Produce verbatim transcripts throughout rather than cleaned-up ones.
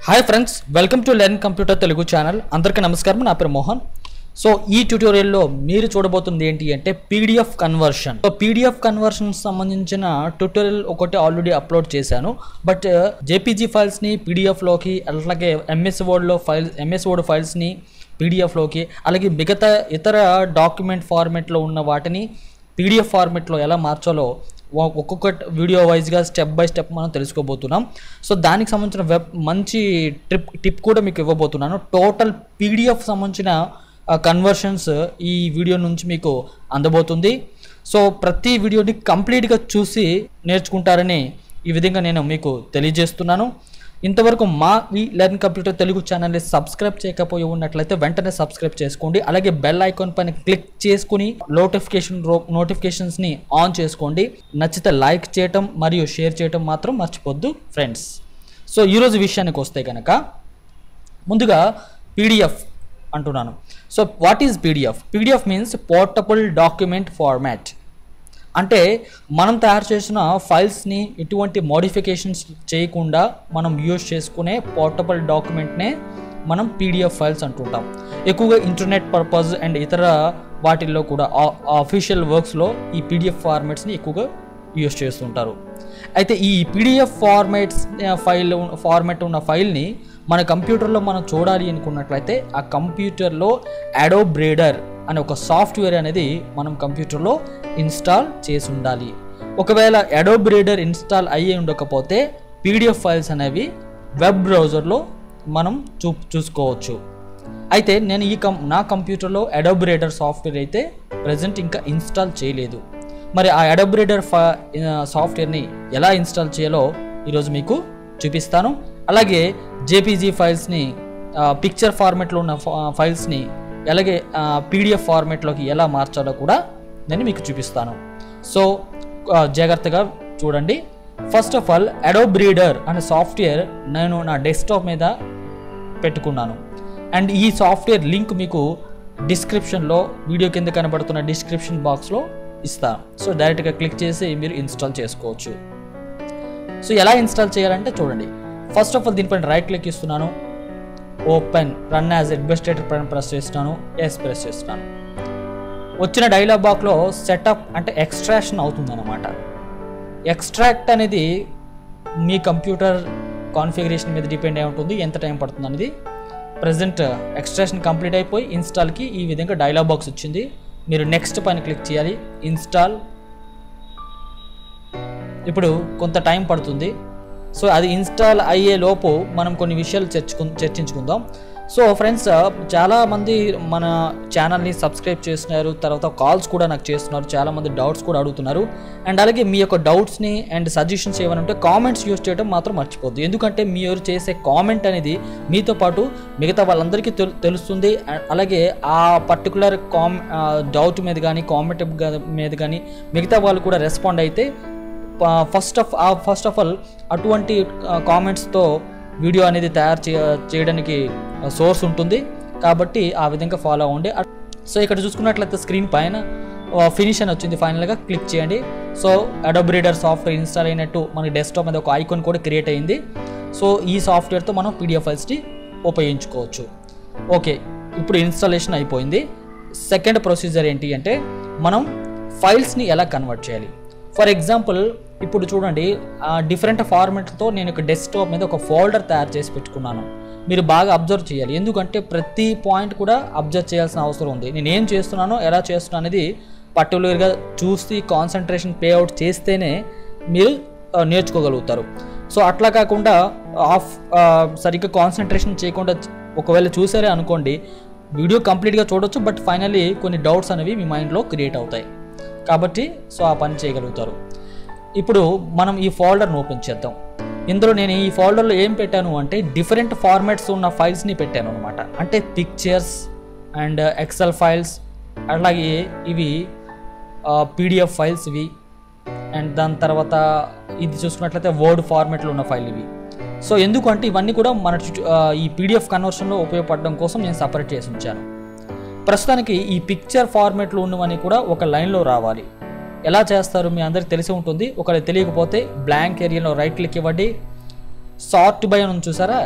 Hi friends, welcome to learn computer Telugu channel. అందరికీ నమస్కారం. నా పేరు మోహన్. సో ఈ ట్యూటోరియల్లో మీరు చూడబోతుంది ఏంటి అంటే PDF conversion. So PDF conversion సంబంధించిన ట్యూటోరియల్ ఒకటి ఆల్రెడీ అప్లోడ్ చేశాను. బట్ జేపీజీ ఫైల్స్ని పీడిఎఫ్లోకి, అలాగే ఎంఎస్ వర్డ్లో ఫైల్స్ ఎంఎస్ వర్డ్ ఫైల్స్ని పీడిఎఫ్లోకి, అలాగే మిగతా ఇతర డాక్యుమెంట్ ఫార్మెట్లో ఉన్న వాటిని పీడిఎఫ్ ఫార్మెట్లో ఎలా మార్చాలో ఒక్కొక్క వీడియో వైజ్గా స్టెప్ బై స్టెప్ మనం తెలుసుకోబోతున్నాం. సో దానికి సంబంధించిన వెబ్ మంచి ట్రిప్ టిప్ కూడా మీకు ఇవ్వబోతున్నాను. టోటల్ పీడిఎఫ్ సంబంధించిన కన్వర్షన్స్ ఈ వీడియో నుంచి మీకు అందబోతుంది. సో ప్రతి వీడియోని కంప్లీట్గా చూసి నేర్చుకుంటారని ఈ విధంగా నేను మీకు తెలియజేస్తున్నాను. ఇంతవరకు మా ఈ లెర్న్ కంప్యూటర్ తెలుగు ఛానల్ని సబ్స్క్రైబ్ చేయకపోయి ఉన్నట్లయితే వెంటనే సబ్స్క్రైబ్ చేసుకోండి. అలాగే బెల్ ఐకాన్ పైన క్లిక్ చేసుకుని నోటిఫికేషన్ నోటిఫికేషన్స్ని ఆన్ చేసుకోండి. నచ్చితే లైక్ చేయటం మరియు షేర్ చేయటం మాత్రం మర్చిపోద్దు ఫ్రెండ్స్. సో ఈరోజు విషయానికి వస్తే కనుక ముందుగా పీడిఎఫ్ అంటున్నాను. So what is PDF? PDF means portable document format. అంటే మనం తయారు చేసిన ఫైల్స్ని ఎటువంటి మోడిఫికేషన్స్ చేయకుండా మనం యూజ్ చేసుకునే పోర్టబుల్ డాక్యుమెంట్నే మనం పీడిఎఫ్ ఫైల్స్ అంటుంటాం. ఎక్కువగా ఇంటర్నెట్ పర్పస్ అండ్ ఇతర వాటిల్లో కూడా అఫీషియల్ వర్క్స్లో ఈ పీడిఎఫ్ ఫార్మాట్స్ని ఎక్కువగా యూజ్ చేస్తుంటారు. అయితే ఈ పీడిఎఫ్ ఫార్మాట్స్ ఫైల్ ఫార్మాట్ ఉన్న ఫైల్ని మన కంప్యూటర్లో మనం చూడాలి అనుకున్నట్లయితే ఆ కంప్యూటర్లో అడోబ్ రీడర్ అనే ఒక సాఫ్ట్వేర్ అనేది మనం కంప్యూటర్లో ఇన్స్టాల్ చేసి ఉండాలి. ఒకవేళ అడోబ్ రీడర్ ఇన్స్టాల్ అయ్యి ఉండకపోతే పీడిఎఫ్ ఫైల్స్ అనేవి వెబ్ బ్రౌజర్లో మనం చూ చూసుకోవచ్చు. అయితే నేను ఈ కం నా కంప్యూటర్లో అడోబ్ రీడర్ సాఫ్ట్వేర్ అయితే ప్రజెంట్ ఇంకా ఇన్స్టాల్ చేయలేదు. మరి ఆ అడోబ్ రీడర్ ఫా సాఫ్ట్వేర్ని ఎలా ఇన్స్టాల్ చేయాలో ఈరోజు మీకు చూపిస్తాను. అలాగే జేపీజీ ఫైల్స్ని పిక్చర్ ఫార్మెట్లో ఉన్న ఫైల్స్ని అలాగే పీడిఎఫ్ ఫార్మెట్లోకి ఎలా మార్చాలో కూడా నేను మీకు చూపిస్తాను. సో జాగ్రత్తగా చూడండి. First of all Adobe Reader అనే సాఫ్ట్వేర్ నేను నా డెస్క్టాప్ మీద పెట్టుకున్నాను. అండ్ ఈ సాఫ్ట్వేర్ లింక్ మీకు డిస్క్రిప్షన్లో వీడియో కింద కనబడుతున్న డిస్క్రిప్షన్ బాక్స్లో ఇస్తాను. సో డైరెక్ట్గా క్లిక్ చేసి మీరు ఇన్స్టాల్ చేసుకోవచ్చు. సో ఎలా ఇన్స్టాల్ చేయాలంటే చూడండి. ఫస్ట్ ఆఫ్ ఆల్ దీనిపైన రైట్ క్లిక్ ఇస్తున్నాను. ఓపెన్ రన్ యాజ్ అడ్మినిస్ట్రేటర్ పైన ప్రెస్ చేస్తున్నాను. ఎస్ ప్రెస్ చేస్తున్నాను. వచ్చిన డైలాగ్ బాక్స్లో సెటప్ అంటే ఎక్స్ట్రాక్షన్ అవుతుంది అన్నమాట. ఎక్స్ట్రాక్ట్ అనేది మీ కంప్యూటర్ కాన్ఫిగరేషన్ మీద డిపెండ్ అయి ఉంటుంది, ఎంత టైం పడుతుంది అనేది. ప్రజెంట్ ఎక్స్ట్రాక్షన్ కంప్లీట్ అయిపోయి ఇన్స్టాల్కి ఈ విధంగా డైలాగ్ బాక్స్ వచ్చింది. మీరు నెక్స్ట్ పైన క్లిక్ చేయాలి. ఇన్స్టాల్. ఇప్పుడు కొంత టైం పడుతుంది. సో అది ఇన్స్టాల్ అయ్యే లోపు మనం కొన్ని విషయాలు చర్చకు చర్చించుకుందాం. సో ఫ్రెండ్స్, చాలామంది మన ఛానల్ని సబ్స్క్రైబ్ చేస్తున్నారు, తర్వాత కాల్స్ కూడా నాకు చేస్తున్నారు, చాలామంది డౌట్స్ కూడా అడుగుతున్నారు. అండ్ అలాగే మీ యొక్క డౌట్స్ని అండ్ సజెషన్స్ ఏమైనా ఉంటే కామెంట్స్ యూజ్ చేయడం మాత్రం మర్చిపోద్దు. ఎందుకంటే మీరు చేసే కామెంట్ అనేది మీతో పాటు మిగతా వాళ్ళందరికీ తెలు తెలుస్తుంది అలాగే ఆ పర్టికులర్ కామ్ డౌట్ మీద కానీ కామెంట్ మీద కానీ మిగతా వాళ్ళు కూడా రెస్పాండ్ అయితే first of first of all అటువంటి కామెంట్స్తో వీడియో అనేది తయారు చే చేయడానికి సోర్స్ ఉంటుంది. కాబట్టి ఆ విధంగా ఫాలో అవ్వండి. సో ఇక్కడ చూసుకున్నట్లయితే స్క్రీన్ పైన ఫినిష్ అని వచ్చింది. ఫైనల్గా క్లిక్ చేయండి. So Adobe Reader software install అయినట్టు మనకి డెస్క్టాప్ మీద ఒక ఐకాన్ కూడా క్రియేట్ అయింది. సో ఈ సాఫ్ట్వేర్తో మనం పీడిఎఫ్ ఫైల్స్ని ఉపయోగించుకోవచ్చు. ఓకే, ఇప్పుడు ఇన్స్టాలేషన్ అయిపోయింది. సెకండ్ ప్రొసీజర్ ఏంటి అంటే మనం ఫైల్స్ని ఎలా కన్వర్ట్ చేయాలి. ఫర్ ఎగ్జాంపుల్ ఇప్పుడు చూడండి, డిఫరెంట్ ఫార్మాట్తో నేను ఒక డెస్క్టాప్ మీద ఒక ఫోల్డర్ తయారు చేసి పెట్టుకున్నాను. మీరు బాగా అబ్జర్వ్ చేయాలి, ఎందుకంటే ప్రతి పాయింట్ కూడా అబ్జర్వ్ చేయాల్సిన అవసరం ఉంది. నేను ఏం చేస్తున్నానో ఎలా చేస్తున్నాను అనేది పర్టికులర్గా చూసి కాన్సన్ట్రేషన్ పే అవుట్ చేస్తేనే మీరు నేర్చుకోగలుగుతారు. సో అట్లా కాకుండా ఆఫ్ సరిగ్గా కాన్సన్ట్రేషన్ చేయకుండా ఒకవేళ చూసారే అనుకోండి, వీడియో కంప్లీట్గా చూడొచ్చు, బట్ ఫైనల్లీ కొన్ని డౌట్స్ అనేవి మీ మైండ్లో క్రియేట్ అవుతాయి. కాబట్టి సో ఆ పని చేయగలుగుతారు. ఇప్పుడు మనం ఈ ఫోల్డర్ను ఓపెన్ చేద్దాం. ఇందులో నేను ఈ ఫోల్డర్లో ఏం పెట్టాను అంటే డిఫరెంట్ ఫార్మాట్స్ ఉన్న ఫైల్స్ని పెట్టాను అనమాట. అంటే పిక్చర్స్ అండ్ ఎక్సెల్ ఫైల్స్, అలాగే ఇవి పీడిఎఫ్ ఫైల్స్ ఇవి, అండ్ దాని తర్వాత ఇది చూసుకున్నట్లయితే వర్డ్ ఫార్మాట్లో ఉన్న ఫైల్ ఇవి. సో ఎందుకంటే ఇవన్నీ కూడా మన ఈ పీడిఎఫ్ కన్వర్షన్లో ఉపయోగపడడం కోసం నేను సపరేట్ చేసి ఉంచాను. ప్రస్తుతానికి ఈ పిక్చర్ ఫార్మాట్లో ఉన్నవన్నీ కూడా ఒక లైన్లో రావాలి. ఎలా చేస్తారు మీ అందరికి తెలిసి ఉంటుంది. ఒకవేళ తెలియకపోతే బ్లాంక్ ఏరియాలో రైట్ క్లిక్ ఇవ్వండి. సార్ట్ బై అని చూసారా,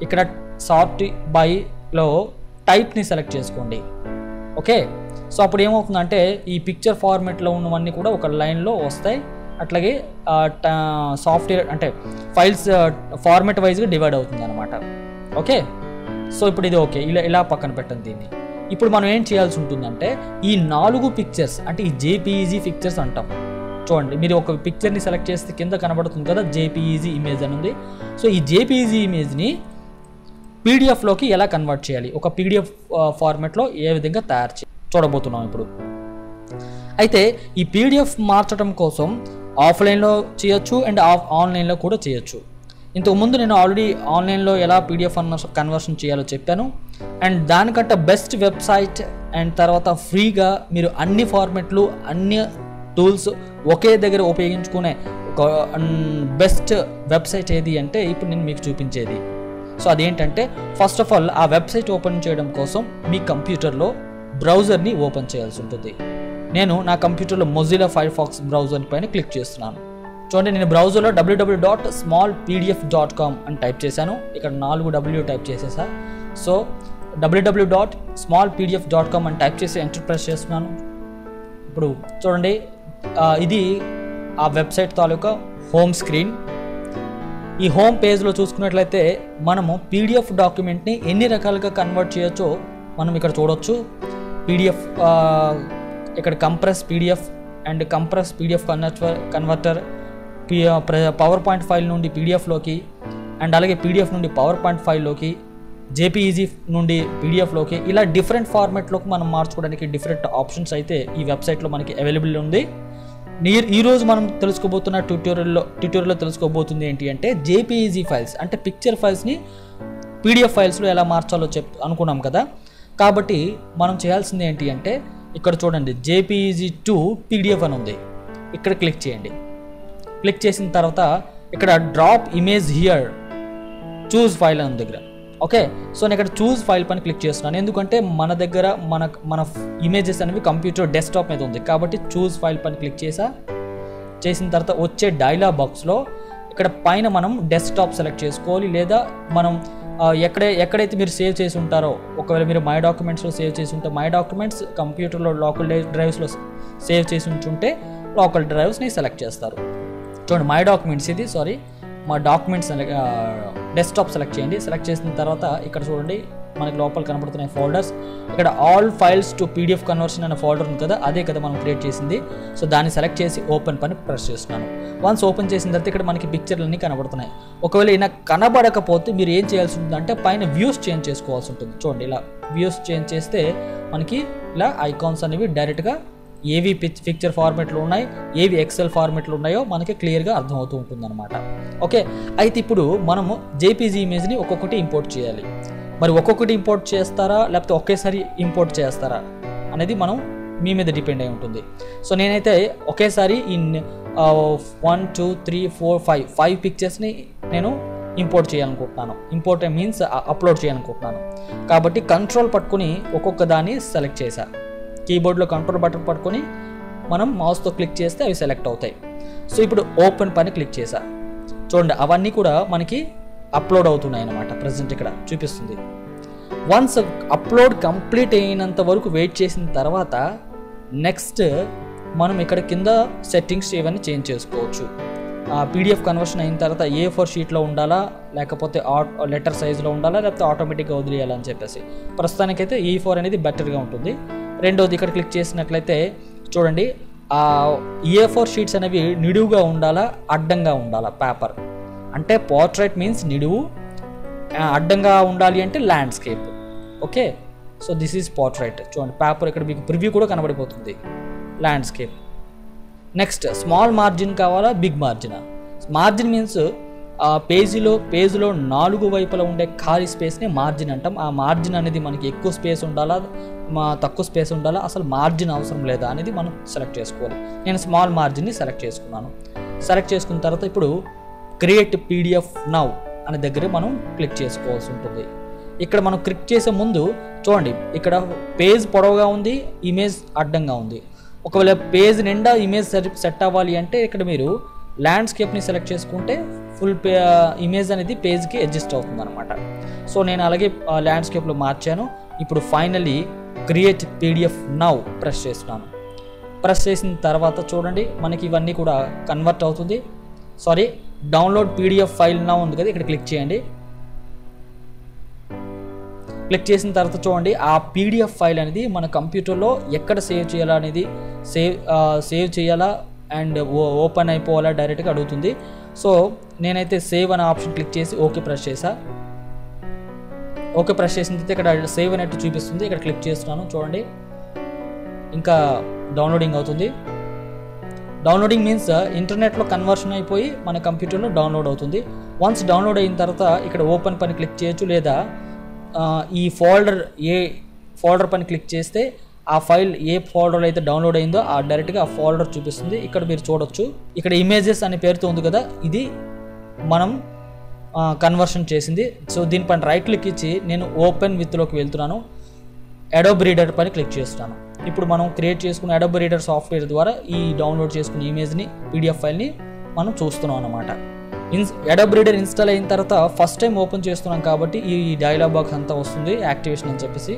ఇక్కడ సార్ట్ బైలో టైప్ని సెలెక్ట్ చేసుకోండి. ఓకే, సో అప్పుడు ఏమవుతుందంటే ఈ పిక్చర్ ఫార్మేట్లో ఉన్నవన్నీ కూడా ఒక లైన్లో వస్తాయి. అట్లాగే సాఫ్ట్వేర్ అంటే ఫైల్స్ ఫార్మేట్ వైజ్గా డివైడ్ అవుతుంది అనమాట. ఓకే, సో ఇప్పుడు ఇది ఓకే, ఇలా ఇలా పక్కన పెట్టండి దీన్ని. ఇప్పుడు మనం ఏం చేయాల్సి ఉంటుందంటే ఈ నాలుగు పిక్చర్స్ అంటే ఈ జేపీఈజీ పిక్చర్స్ అంటాం. చూడండి, మీరు ఒక పిక్చర్ని సెలెక్ట్ చేస్తే కింద కనబడుతుంది కదా జేపీఈజీ ఇమేజ్ అని ఉంది. సో ఈ జేపీఈజీ ఇమేజ్ని పీడిఎఫ్లోకి ఎలా కన్వర్ట్ చేయాలి, ఒక పీడిఎఫ్ ఫార్మాట్లో ఏ విధంగా తయారు చేయాలి చూడబోతున్నాం ఇప్పుడు. అయితే ఈ పీడిఎఫ్ మార్చడం కోసం ఆఫ్లైన్లో చేయొచ్చు అండ్ ఆఫ్ ఆన్లైన్లో కూడా చేయొచ్చు. ఇంతకుముందు నేను ఆల్రెడీ ఆన్లైన్లో ఎలా పీడిఎఫ్ కన్వర్షన్ చేయాలో చెప్పాను. అండ్ దానికంటే బెస్ట్ వెబ్సైట్ అండ్ తర్వాత ఫ్రీగా మీరు అన్ని ఫార్మెట్లు అన్ని టూల్స్ ఒకే దగ్గర ఉపయోగించుకునే ఒక బెస్ట్ వెబ్సైట్ ఏది అంటే ఇప్పుడు నేను మీకు చూపించేది. సో అదేంటంటే ఫస్ట్ ఆఫ్ ఆల్ ఆ వెబ్సైట్ ఓపెన్ చేయడం కోసం మీ కంప్యూటర్లో బ్రౌజర్ని ఓపెన్ చేయాల్సి ఉంటుంది. నేను నా కంప్యూటర్లో మొజిల్లా ఫైర్ ఫాక్స్ బ్రౌజర్ పైన క్లిక్ చేస్తున్నాను. చూడండి, నేను బ్రౌజర్లో W W dot small PDF dot com అని టైప్ చేశాను. ఇక్కడ నాలుగు డబ్ల్యూ టైప్ చేసేసా. So W W dot small PDF dot com అని టైప్ చేసి ఎంటర్ ప్రెస్ చేస్తున్నాను. ఇప్పుడు చూడండి, ఇది ఆ వెబ్సైట్ తాలూకా హోమ్ స్క్రీన్. ఈ హోమ్ పేజ్లో చూసుకున్నట్లయితే మనము పీడిఎఫ్ డాక్యుమెంట్ని ఎన్ని రకాలుగా కన్వర్ట్ చేయొచ్చో మనం ఇక్కడ చూడొచ్చు. పీడిఎఫ్ ఇక్కడ compress PDF and compress PDF converter converter PowerPoint file నుండి పీడిఎఫ్లోకి అండ్ అలాగే పీడిఎఫ్ నుండి పవర్ పాయింట్ ఫైల్లోకి, జేపీఈజీ నుండి పీడిఎఫ్లోకి, ఇలా డిఫరెంట్ ఫార్మాట్లోకి మనం మార్చుకోవడానికి డిఫరెంట్ ఆప్షన్స్ అయితే ఈ వెబ్సైట్లో మనకి అవైలబుల్ ఉంది. ఈరోజు మనం తెలుసుకోబోతున్న ట్యూటోరియల్లో ట్యూటోరియల్లో తెలుసుకోబోతుంది ఏంటి అంటే జేపీఈజీ ఫైల్స్ అంటే పిక్చర్ ఫైల్స్ని పీడిఎఫ్ ఫైల్స్లో ఎలా మార్చాలో చెప్ అనుకున్నాం కదా. కాబట్టి మనం చేయాల్సింది ఏంటి అంటే ఇక్కడ చూడండి, జేపీఈజీ టు పీడిఎఫ్ అని ఉంది. ఇక్కడ క్లిక్ చేయండి. క్లిక్ చేసిన తర్వాత ఇక్కడ drop image here, choose file అని దగ్గర. ఓకే, సో నేను ఇక్కడ చూజ్ ఫైల్ పైన క్లిక్ చేస్తున్నాను. ఎందుకంటే మన దగ్గర మన మన ఇమేజెస్ అనేవి కంప్యూటర్ డెస్క్టాప్ మీద ఉంది కాబట్టి చూజ్ ఫైల్ పైన క్లిక్ చేసా. చేసిన తర్వాత వచ్చే డైలాగ్ బాక్స్లో ఇక్కడ పైన మనం డెస్క్టాప్ సెలెక్ట్ చేసుకోవాలి, లేదా మనం ఎక్కడే ఎక్కడైతే మీరు సేవ్ చేసి ఉంటారో, ఒకవేళ మీరు మై డాక్యుమెంట్స్లో సేవ్ చేసి ఉంటే మై డాక్యుమెంట్స్, కంప్యూటర్లో లోకల్ డ్రైవ్స్లో సేవ్ చేసి ఉంటుంటే లోకల్ డ్రైవ్స్ని సెలెక్ట్ చేస్తారు. చూడండి, మై డాక్యుమెంట్స్ ఇది సారీ మా డాక్యుమెంట్స్ డెస్క్టాప్ సెలెక్ట్ చేయండి. సెలెక్ట్ చేసిన తర్వాత ఇక్కడ చూడండి మనకి లోపల కనబడుతున్నాయి ఫోల్డర్స్. ఇక్కడ all files to PDF conversion అనే ఫోల్డర్ ఉంది కదా, అదే కదా మనం క్రియేట్ చేసింది. సో దాన్ని సెలెక్ట్ చేసి ఓపెన్ పని ప్రెస్ చేస్తున్నాను. వన్స్ ఓపెన్ చేసిన తర్వాత ఇక్కడ మనకి పిక్చర్లన్నీ కనబడుతున్నాయి. ఒకవేళ ఇలా కనబడకపోతే మీరు ఏం చేయాల్సి ఉంటుందంటే పైన వ్యూస్ చేంజ్ చేసుకోవాల్సి ఉంటుంది. చూడండి, ఇలా వ్యూస్ చేంజ్ చేస్తే మనకి ఇలా ఐకాన్స్ అనేవి డైరెక్ట్గా ఏవి పిచ్ పిక్చర్ ఫార్మేట్లు ఉన్నాయి, ఏవి ఎక్సెల్ ఫార్మేట్లు ఉన్నాయో మనకి క్లియర్గా అర్థమవుతూ ఉంటుంది అనమాట. ఓకే, అయితే ఇప్పుడు మనము జేపీజీ ఇమేజ్ని ఒక్కొక్కటి ఇంపోర్ట్ చేయాలి. మరి ఒక్కొక్కటి ఇంపోర్ట్ చేస్తారా లేకపోతే ఒకేసారి ఇంపోర్ట్ చేస్తారా అనేది మనం మీ మీద డిపెండ్ అయి ఉంటుంది. సో నేనైతే ఒకేసారి in one two three four five five పిక్చర్స్ని నేను ఇంపోర్ట్ చేయాలనుకుంటున్నాను. ఇంపోర్ట్ మీన్స్ అప్లోడ్ చేయాలనుకుంటున్నాను. కాబట్టి కంట్రోల్ పట్టుకుని ఒక్కొక్క దాన్ని సెలెక్ట్ చేశా. కీబోర్డ్లో కంట్రోల్ బటన్ పట్టుకొని మనం మౌస్తో క్లిక్ చేస్తే అవి సెలెక్ట్ అవుతాయి. సో ఇప్పుడు ఓపెన్ పైన క్లిక్ చేశా. చూడండి, అవన్నీ కూడా మనకి అప్లోడ్ అవుతున్నాయి అన్నమాట. ప్రజెంట్ ఇక్కడ చూపిస్తుంది. వన్స్ అప్లోడ్ కంప్లీట్ అయినంత వరకు వెయిట్ చేసిన తర్వాత నెక్స్ట్ మనం ఇక్కడ కింద సెట్టింగ్స్ ఇవన్నీ చేంజ్ చేసుకోవచ్చు. పీడిఎఫ్ కన్వర్షన్ అయిన తర్వాత ఏ ఫోర్ షీట్లో ఉండాలా లేకపోతే లెటర్ సైజులో ఉండాలా లేకపోతే ఆటోమేటిక్గా వదిలేయాలని చెప్పేసి ప్రస్తుతానికైతే ఈ ఫోర్ అనేది బెటర్గా ఉంటుంది. రెండోది ఇక్కడ క్లిక్ చేసినట్లయితే చూడండి, ఏ ఫోర్ షీట్స్ అనేవి నిడువుగా ఉండాలా అడ్డంగా ఉండాలా. పేపర్ అంటే పోర్ట్రైట్ మీన్స్ నిడువు, అడ్డంగా ఉండాలి అంటే landscape. Okay, so this is portrait. చూడండి, పేపర్ ఇక్కడ మీకు ప్రివ్యూ కూడా కనబడిపోతుంది. ల్యాండ్స్కేప్. నెక్స్ట్ స్మాల్ మార్జిన్ కావాలా బిగ్ మార్జిన్. మార్జిన్ మీన్స్ పేజీలో పేజ్లో నాలుగు వైపులా ఉండే ఖాళీ స్పేస్ని మార్జిన్ అంటాం. ఆ మార్జిన్ అనేది మనకి ఎక్కువ స్పేస్ ఉండాలా మా తక్కువ స్పేస్ ఉండాలా, అసలు మార్జిన్ అవసరం లేదా అనేది మనం సెలెక్ట్ చేసుకోవాలి. నేను స్మాల్ మార్జిన్ని సెలెక్ట్ చేసుకున్నాను. సెలెక్ట్ చేసుకున్న తర్వాత ఇప్పుడు క్రియేట్ పీడిఎఫ్ నౌ అనే దగ్గర మనం క్లిక్ చేసుకోవాల్సి ఉంటుంది. ఇక్కడ మనం క్లిక్ చేసే ముందు చూడండి, ఇక్కడ పేజ్ పొడవుగా ఉంది, ఇమేజ్ అడ్డంగా ఉంది. ఒకవేళ పేజ్ నిండా ఇమేజ్ సెట్ అవ్వాలి అంటే ఇక్కడ మీరు ల్యాండ్స్కేప్ని సెలెక్ట్ చేసుకుంటే ఫుల్ పే ఇమేజ్ అనేది పేజ్కి అడ్జస్ట్ అవుతుంది అనమాట. సో నేను అలాగే ల్యాండ్స్కేప్లో మార్చాను. ఇప్పుడు finally create PDF now press చేస్తున్నాను. ప్రెస్ చేసిన తర్వాత చూడండి మనకి ఇవన్నీ కూడా కన్వర్ట్ అవుతుంది. Sorry, download PDF file now ఉంది కదా, ఇక్కడ క్లిక్ చేయండి. క్లిక్ చేసిన తర్వాత చూడండి ఆ పీడిఎఫ్ ఫైల్ అనేది మన కంప్యూటర్లో ఎక్కడ సేవ్ చేయాలా అనేది సేవ్ సేవ్ చేయాలా అండ్ ఓపెన్ అయిపోవాలా డైరెక్ట్గా అడుగుతుంది. సో నేనైతే సేవ్ అనే ఆప్షన్ క్లిక్ చేసి ఓకే ప్రెస్ చేసా. ఓకే ప్రెస్ చేసిన తర్వాత ఇక్కడ సేవ్ అనేట్టు చూపిస్తుంది. ఇక్కడ క్లిక్ చేస్తున్నాను. చూడండి ఇంకా డౌన్లోడింగ్ అవుతుంది. డౌన్లోడింగ్ మీన్స్ ఇంటర్నెట్లో కన్వర్షన్ అయిపోయి మన కంప్యూటర్లో డౌన్లోడ్ అవుతుంది. వన్స్ డౌన్లోడ్ అయిన తర్వాత ఇక్కడ ఓపెన్ పని క్లిక్ చేయొచ్చు, లేదా ఈ ఫోల్డర్ ఏ ఫోల్డర్ పని క్లిక్ చేస్తే ఆ ఫైల్ ఏ ఫోల్డర్లో అయితే డౌన్లోడ్ అయిందో ఆ డైరెక్ట్గా ఆ ఫోల్డర్ చూపిస్తుంది. ఇక్కడ మీరు చూడొచ్చు, ఇక్కడ ఇమేజెస్ అనే పేరుతో ఉంది కదా, ఇది మనం కన్వర్షన్ చేసింది. సో దీనిపైన రైట్ క్లిక్ ఇచ్చి నేను ఓపెన్ విత్లోకి వెళ్తున్నాను. అడోబ్ రీడర్ పని క్లిక్ చేస్తున్నాను. ఇప్పుడు మనం క్రియేట్ చేసుకున్న అడోబ్ రీడర్ సాఫ్ట్వేర్ ద్వారా ఈ డౌన్లోడ్ చేసుకున్న ఇమేజ్ని పీడిఎఫ్ ఫైల్ని మనం చూస్తున్నాం అన్నమాట. ఇన్స్ అడోబ్ రీడర్ ఇన్స్టాల్ అయిన తర్వాత ఫస్ట్ టైం ఓపెన్ చేస్తున్నాం కాబట్టి ఈ డైలాగ్ బాక్స్ అంతా వస్తుంది యాక్టివేషన్ అని చెప్పేసి.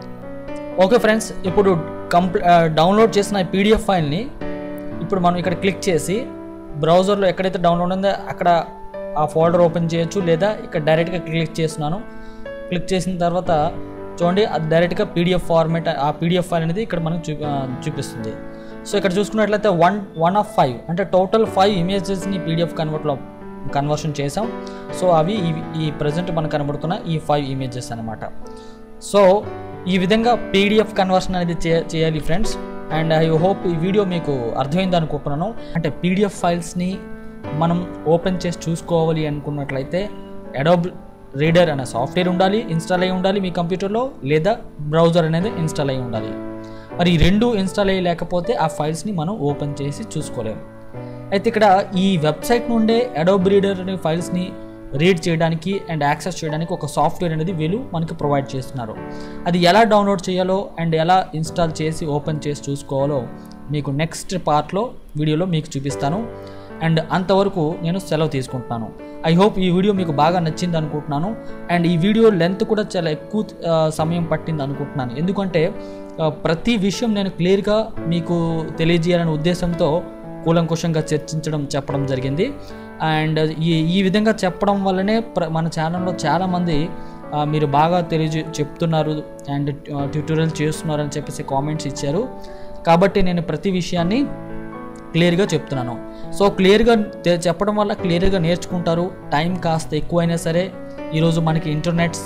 ఓకే ఫ్రెండ్స్, ఇప్పుడు కంప్లీ డౌన్లోడ్ చేసిన పీడిఎఫ్ ఫైల్ని ఇప్పుడు మనం ఇక్కడ క్లిక్ చేసి బ్రౌజర్లో ఎక్కడైతే డౌన్లోడ్ ఉందో అక్కడ ఆ ఫోల్డర్ ఓపెన్ చేయొచ్చు, లేదా ఇక్కడ డైరెక్ట్గా క్లిక్ చేస్తున్నాను. క్లిక్ చేసిన తర్వాత చూడండి అది డైరెక్ట్గా పీడిఎఫ్ ఫార్మేట్ ఆ పీడిఎఫ్ ఫైల్ అనేది ఇక్కడ మనకు చూ చూపిస్తుంది. సో ఇక్కడ చూసుకున్నట్లయితే వన్ వన్ ఆఫ్ ఫైవ్ అంటే టోటల్ ఫైవ్ ఇమేజెస్ని పీడిఎఫ్ కన్వర్ట్లో కన్వర్షన్ చేసాం. సో అవి ఈ ప్రజెంట్ మనకు కనబడుతున్న ఈ ఫైవ్ ఇమేజెస్ అనమాట. సో ఈ విధంగా పీడిఎఫ్ కన్వర్షన్ అనేది చేయాలి ఫ్రెండ్స్. అండ్ ఐ హోప్ ఈ వీడియో మీకు అర్థమైంది అనుకుంటున్నాను. అంటే పీడిఎఫ్ ఫైల్స్ని మనం ఓపెన్ చేసి చూసుకోవాలి అనుకున్నట్లయితే అడోబ్ రీడర్ అనే సాఫ్ట్వేర్ ఉండాలి, ఇన్స్టాల్ అయ్యి ఉండాలి మీ కంప్యూటర్లో, లేదా బ్రౌజర్ అనేది ఇన్స్టాల్ అయ్యి ఉండాలి. మరి ఈ రెండు ఇన్స్టాల్ అయ్యి లేకపోతే ఆ ఫైల్స్ని మనం ఓపెన్ చేసి చూసుకోలేము. అయితే ఇక్కడ ఈ వెబ్సైట్ నుండే అడోబ్ రీడర్ అనే ఫైల్స్ని రీడ్ చేయడానికి అండ్ యాక్సెస్ చేయడానికి ఒక సాఫ్ట్వేర్ అనేది వీళ్ళు మనకి ప్రొవైడ్ చేస్తున్నారు. అది ఎలా డౌన్లోడ్ చేయాలో అండ్ ఎలా ఇన్స్టాల్ చేసి ఓపెన్ చేసి చూసుకోవాలో మీకు నెక్స్ట్ పార్ట్లో వీడియోలో మీకు చూపిస్తాను. అండ్ అంతవరకు నేను సెలవు తీసుకుంటున్నాను. ఐ హోప్ ఈ వీడియో మీకు బాగా నచ్చింది అనుకుంటున్నాను. అండ్ ఈ వీడియో లెంత్ కూడా చాలా ఎక్కువ సమయం పట్టింది అనుకుంటున్నాను. ఎందుకంటే ప్రతి విషయం నేను క్లియర్గా మీకు తెలియజేయాలనే ఉద్దేశంతో కూలంకుషంగా చర్చించడం చెప్పడం జరిగింది. అండ్ ఈ ఈ విధంగా చెప్పడం వల్లనే ప్ర మన ఛానల్లో చాలామంది మీరు బాగా తెలియజే చెప్తున్నారు అండ్ ట్యూటోరియల్ చేస్తున్నారు అని చెప్పేసి కామెంట్స్ ఇచ్చారు. కాబట్టి నేను ప్రతి విషయాన్ని క్లియర్గా చెప్తున్నాను. సో క్లియర్గా చెప్పడం వల్ల క్లియర్గా నేర్చుకుంటారు. టైం కాస్త ఎక్కువైనా సరే ఈరోజు మనకి ఇంటర్నెట్స్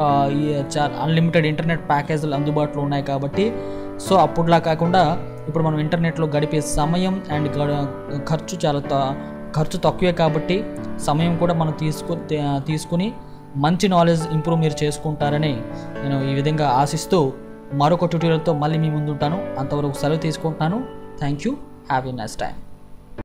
అన్లిమిటెడ్ ఇంటర్నెట్ ప్యాకేజీలు అందుబాటులో ఉన్నాయి కాబట్టి, సో అప్పుడులా కాకుండా ఇప్పుడు మనం ఇంటర్నెట్లో గడిపే సమయం అండ్ ఖర్చు చాలా ఖర్చు తక్కువే కాబట్టి సమయం కూడా మనం తీసుకు తీసుకుని మంచి నాలెడ్జ్ ఇంప్రూవ్ మీరు చేసుకుంటారని నేను ఈ విధంగా ఆశిస్తూ మరొక ట్యూటోరియల్తో మళ్ళీ మీ ముందు ఉంటాను. అంతవరకు సెలవు తీసుకుంటున్నాను. Thank you. Have a nice time.